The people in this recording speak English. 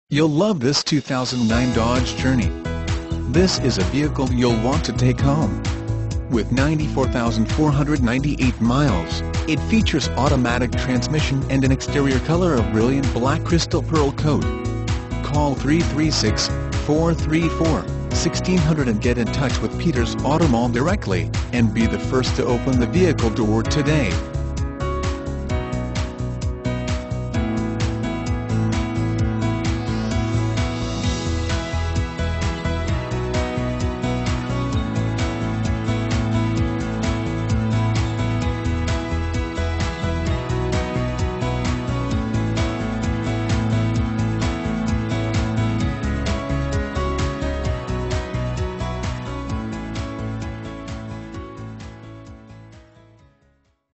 You'll love this 2009 Dodge Journey. This is a vehicle you'll want to take home. With 94,498 miles, it features automatic transmission and an exterior color of brilliant black crystal pearl coat. Call 336-434-1600 and get in touch with Peters Auto Mall directly, and be the first to open the vehicle door today.